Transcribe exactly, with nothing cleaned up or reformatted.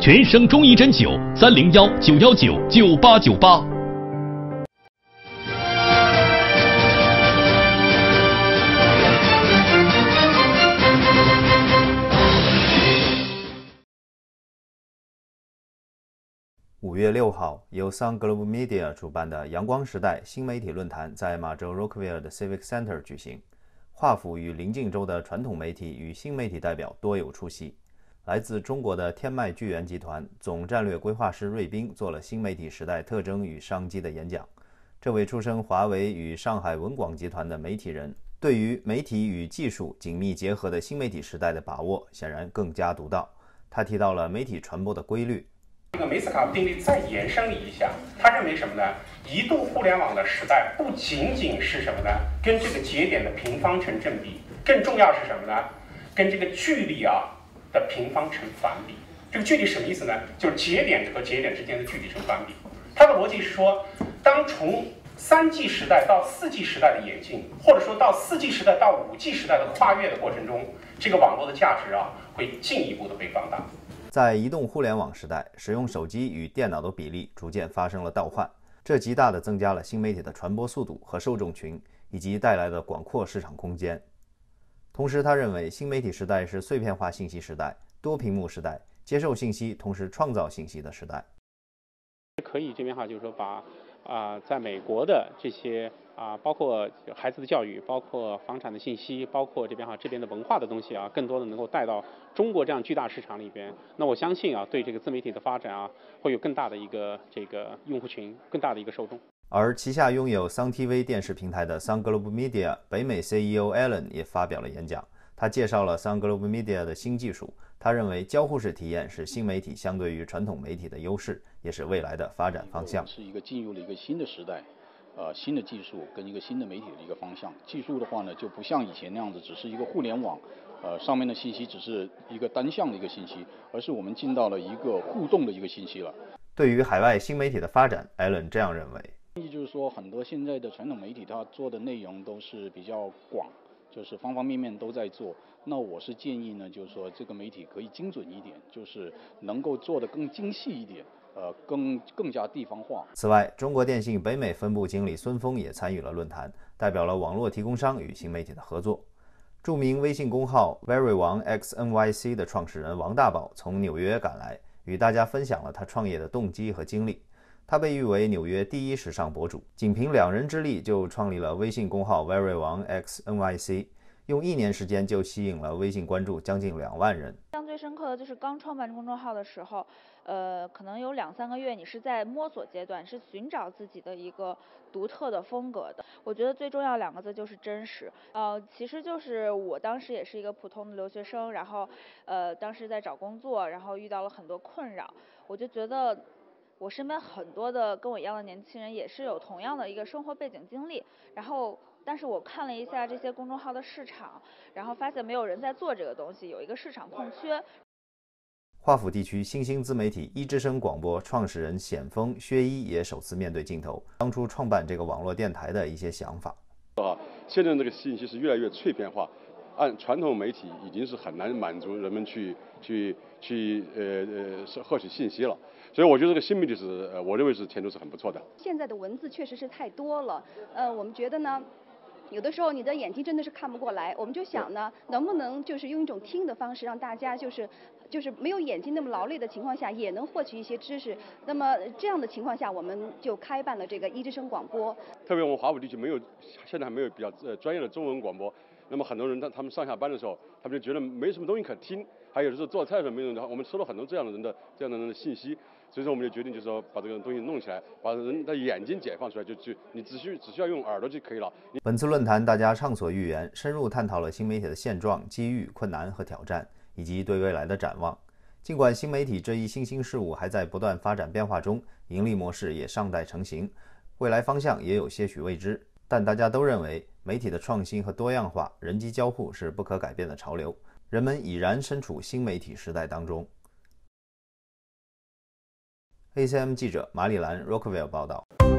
全省中医针灸，三零幺九幺九九八九八。 五月六号，由 Sun Global Media 主办的阳光时代新媒体论坛在马州 Rockville 的 Civic Center 举行。华府与邻近州的传统媒体与新媒体代表多有出席。来自中国的天麦聚源集团总战略规划师瑞斌做了新媒体时代特征与商机的演讲。这位出身华为与上海文广集团的媒体人，对于媒体与技术紧密结合的新媒体时代的把握显然更加独到。他提到了媒体传播的规律。 这个梅斯卡定律再延伸了一下，他认为什么呢？移动互联网的时代不仅仅是什么呢？跟这个节点的平方成正比，更重要是什么呢？跟这个距离啊的平方成反比。这个距离什么意思呢？就是节点和节点之间的距离成反比。它的逻辑是说，当从三 G 时代到四 G 时代的演进，或者说到四 G 时代到五 G 时代的跨越的过程中，这个网络的价值啊会进一步的被放大。 在移动互联网时代，使用手机与电脑的比例逐渐发生了倒换，这极大地增加了新媒体的传播速度和受众群，以及带来的广阔市场空间。同时，他认为新媒体时代是碎片化信息时代、多屏幕时代，接受信息同时创造信息的时代。 可以这边哈，就是说把啊、呃，在美国的这些啊、呃，包括孩子的教育，包括房产的信息，包括这边哈这边的文化的东西啊，更多的能够带到中国这样巨大市场里边。那我相信啊，对这个自媒体的发展啊，会有更大的一个这个用户群，更大的一个受众。 而旗下拥有 Sun T V 电视平台的 Sun Global Media 北美 C E O Alan 也发表了演讲，他介绍了 Sun Global Media 的新技术。他认为交互式体验是新媒体相对于传统媒体的优势，也是未来的发展方向。 是一个进入了一个新的时代，呃，新的技术跟一个新的媒体的一个方向。技术的话呢，就不像以前那样子，只是一个互联网，呃，上面的信息只是一个单向的一个信息，而是我们进到了一个互动的一个信息了。 对于海外新媒体的发展 ，Alan 这样认为。 意就是说，很多现在的传统媒体它做的内容都是比较广。就是方方面面都在做，那我是建议呢，就是说这个媒体可以精准一点，就是能够做得更精细一点，呃，更更加地方化。 此外，中国电信北美分部经理孙峰也参与了论坛，代表了网络提供商与新媒体的合作。著名微信公号 Very 王 X N Y C 的创始人王大宝从纽约赶来，与大家分享了他创业的动机和经历。他被誉为纽约第一时尚博主，仅凭两人之力就创立了微信公号 Very 王 X N Y C， 用一年时间就吸引了微信关注将近两万人。 印象最深刻的就是刚创办公众号的时候，呃，可能有两三个月，你是在摸索阶段，是寻找自己的一个独特的风格的。我觉得最重要两个字就是真实。呃，其实就是我当时也是一个普通的留学生，然后呃，当时在找工作，然后遇到了很多困扰，我就觉得。我身边很多的跟我一样的年轻人也是有同样的一个生活背景经历，然后但是我看了一下这些公众号的市场，然后发现没有人在做这个东西，有一个市场空缺。 华府地区新兴自媒体一之声广播创始人显峰薛一也首次面对镜头，当初创办这个网络电台的一些想法。 啊，现在这个信息是越来越碎片化。按传统媒体已经是很难满足人们去去去呃呃获取信息了，所以我觉得这个新媒体是呃我认为是前途是很不错的。 现在的文字确实是太多了，呃，我们觉得呢，有的时候你的眼睛真的是看不过来，我们就想呢，能不能就是用一种听的方式，让大家就是就是没有眼睛那么劳累的情况下，也能获取一些知识。那么这样的情况下，我们就开办了这个一之声广播。 特别我们华府地区没有，现在还没有比较呃专业的中文广播。那么很多人他他们上下班的时候，他们就觉得没什么东西可听，还有的时候做菜的时候没有人，我们收了很多这样的人的这样的人的信息，所以说我们就决定就是说把这个东西弄起来，把人的眼睛解放出来，就就你只需只需要用耳朵就可以了。 本次论坛大家畅所欲言，深入探讨了新媒体的现状、机遇、困难和挑战，以及对未来的展望。尽管新媒体这一新兴事物还在不断发展变化中，盈利模式也尚待成型，未来方向也有些许未知。但大家都认为，媒体的创新和多样化、人机交互是不可改变的潮流，人们已然身处新媒体时代当中。A C M 记者马里兰 Rockville 报道。